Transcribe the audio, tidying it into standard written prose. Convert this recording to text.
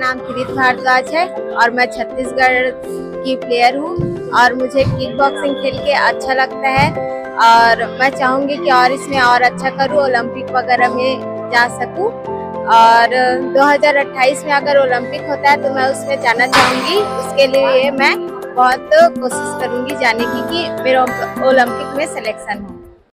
नाम कृत भारद्वाज है और मैं छत्तीसगढ़ की प्लेयर हूँ और मुझे किक बॉक्सिंग खेल के अच्छा लगता है और मैं चाहूँगी कि और इसमें और अच्छा करूँ, ओलंपिक वगैरह में जा सकूँ और 2028 में अगर ओलंपिक होता है तो मैं उसमें जाना चाहूँगी। उसके लिए मैं बहुत कोशिश करूँगी जाने की कि मेरा ओलंपिक में सिलेक्शन हो।